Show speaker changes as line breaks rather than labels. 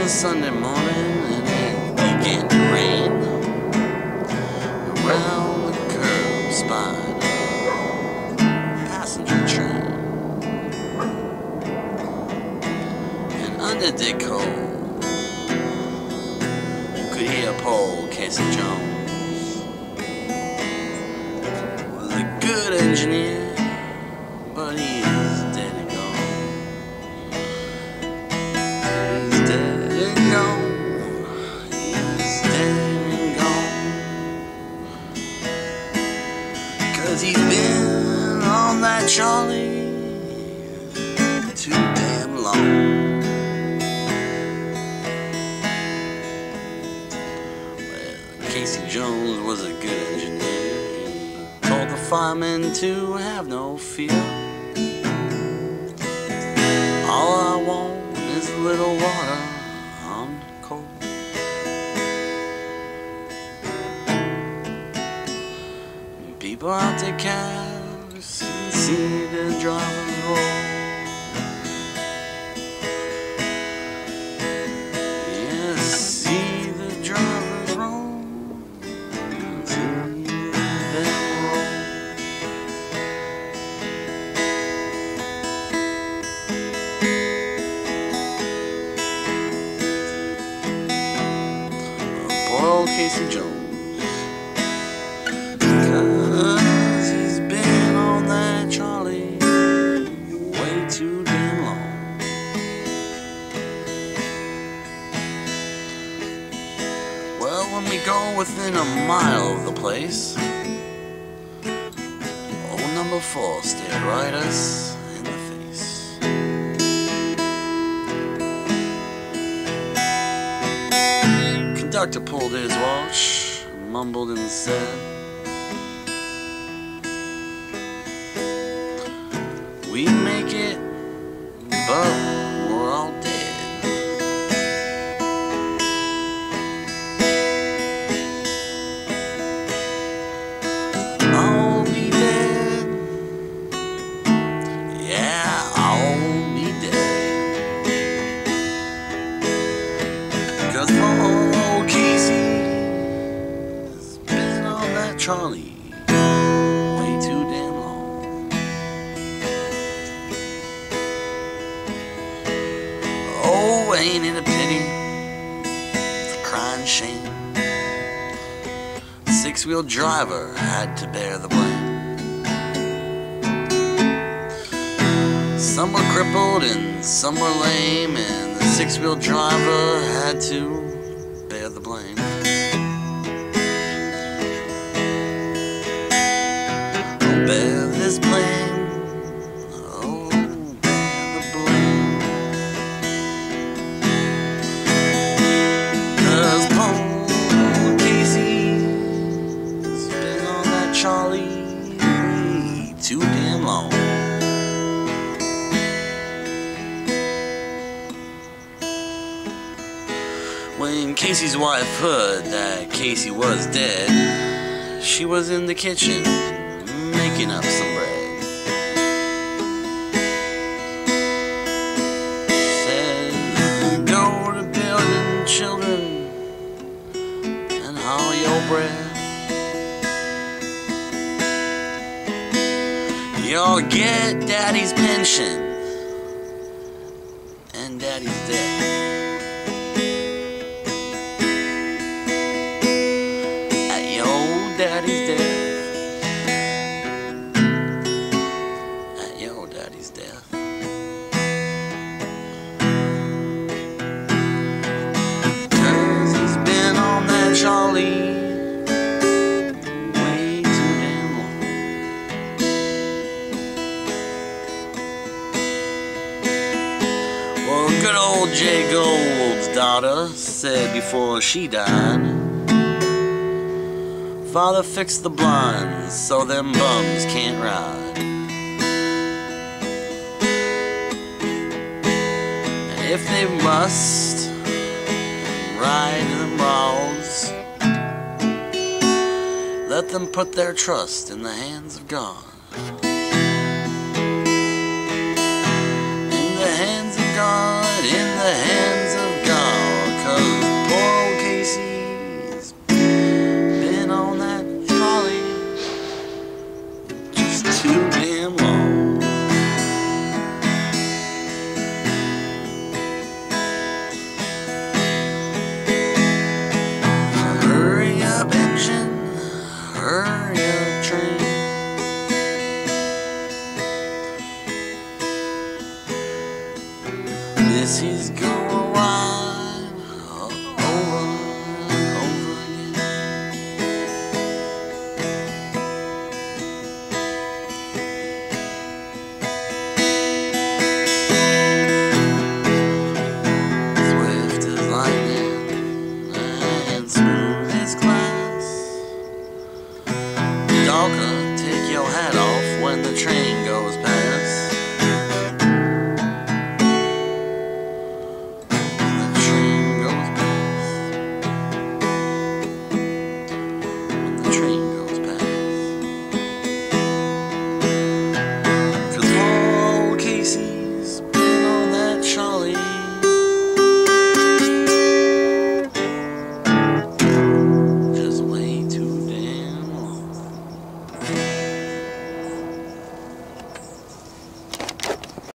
one Sunday morning and it began to rain. Around the curb spied a passenger train, and under the cold you could hear Paul Casey Jones was a good engineer, but he is dead and gone. He's dead and gone. He's dead and gone. 'Cause he's been on that Charlie too damn long. Well, Casey Jones was a good engineer. He told the firemen to have no fear. All I want is a little water on the coal. People out their cabs and see the drivers roll. Yeah, see the drivers roll. See them roll. Poor old Casey Jones. He's been on that Charlie way too damn long. Well, when we go within a mile of the place, old number 4 stared right us in the face. Conductor pulled his watch, mumbled and said, "We make it, but we're all dead." I'll be dead. Yeah, I'll be dead. 'Cause poor old Casey has been on that Charlie way too damn long. Oh, ain't it a pity? It's a crying shame. The 6-wheel driver had to bear the blame. Some were crippled and some were lame, and the 6-wheel driver had to bear the blame. Oh, bear this blame. Oh, bear the blame. 'Cause poor Casey has been on that Charlie way too damn long. When Casey's wife heard that Casey was dead, she was in the kitchen making up some bread. Said, "Go to building, children, and haul your bread. You'll get daddy's pension, and daddy's dead. Daddy's death. At your daddy's death." "'Cause he's been on that Charlie way too damn long." Well, good old Jay Gold's daughter said before she died, "Father, fix the blinds so them bums can't ride. And if they must ride them roads, let them put their trust in the hands of God. In the hands of God, in the hands